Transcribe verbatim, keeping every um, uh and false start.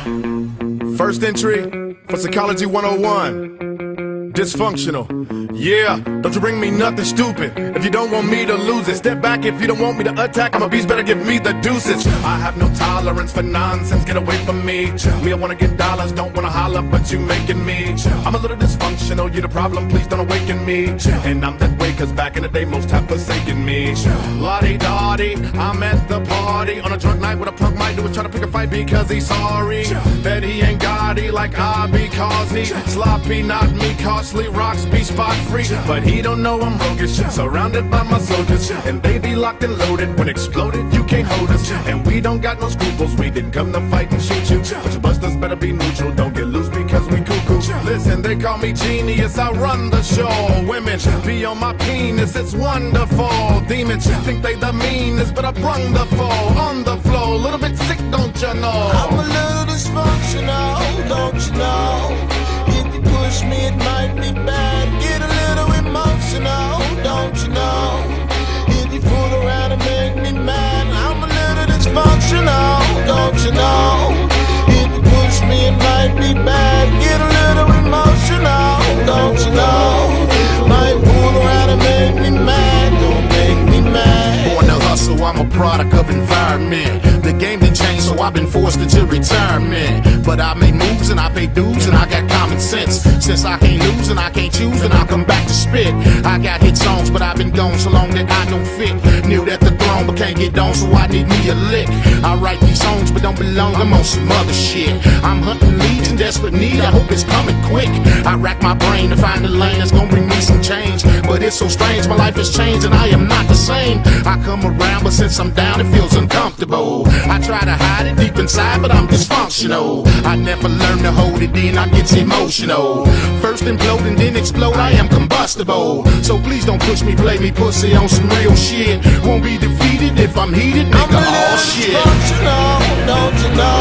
First entry for Psychology one oh one. Dysfunctional. Yeah, don't you bring me nothing stupid if you don't want me to lose it. Step back if you don't want me to attack. I'm a beast, better give me the deuces. I have no tolerance for nonsense, get away from me. Me, I wanna get dollars, don't wanna holler, but you making me. I'm a little dysfunctional, you're the problem, please don't awaken me. And I'm that way cause back in the day most have forsaken me. La-di-da-di, I'm at the party on a drunk night. What a punk might do is try to pick a fight because he's sorry that he ain't gaudy like I be causey. Sloppy, not me, costly, rocks be spot free. But he don't know I'm roguish, surrounded by my soldiers, and they be locked and loaded. When exploded, you can't hold us, and we don't got no scruples. We didn't come to fight and shoot you, but you busters better be neutral. Don't get loose because we cuckoo. Listen, they call me genius, I run the show. Women be on my penis, it's wonderful. Demons think they the meanest, but I brung the fall on the floor. A little bit sick, don't you know? I'm a little dysfunctional, don't you know? If you push me, it might be bad. Get a little emotional, don't you know? If you fool around and make me mad, I'm a little dysfunctional, don't you know? If you push me, it might be bad. Get a little emotional, don't you know? Might fool around and make me mad, don't make me mad. Born to hustle, I'm a product of environment. The game done changed, so I've been forced into retirement. But I make moves and I pay dues and I got common sense. Since I can't lose and I can't choose, then I'll come back to spit. I got hit songs, but I've been gone so long that I don't fit. Knew that the throne, but can't get on, so I need me a lick. I write these songs, but don't belong, I'm on some other shit. I'm hunting leads in desperate need, I hope it's coming quick. I rack my brain to find the lane that's gonna bring me some change. But it's so strange, my life has changed and I am not the same. I come around, but since I'm down, it feels uncomfortable. I try to hide it deep inside, but I'm dysfunctional. I never learn to hold it in, I get emotional. First implode and then explode, I am combustible. So please don't push me, play me pussy on some real shit. Won't be defeated if I'm heated, nigga, all shit. I'm a little dysfunctional, don't you know?